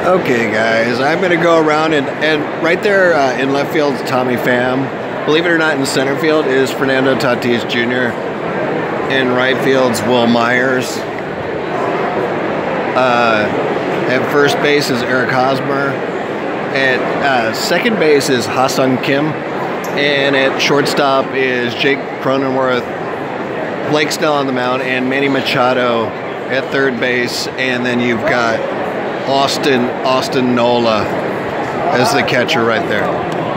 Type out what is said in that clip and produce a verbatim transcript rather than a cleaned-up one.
Okay, guys, I'm going to go around and, and right there uh, in left field is Tommy Pham. Believe it or not, in center field is Fernando Tatis Junior In right field's Will Myers. Uh, at first base is Eric Hosmer. At uh, second base is Ha-Seong Kim. And at shortstop is Jake Cronenworth, Blake Snell on the mound, and Manny Machado at third base. And then you've got Austin Austin Nola as the catcher right there.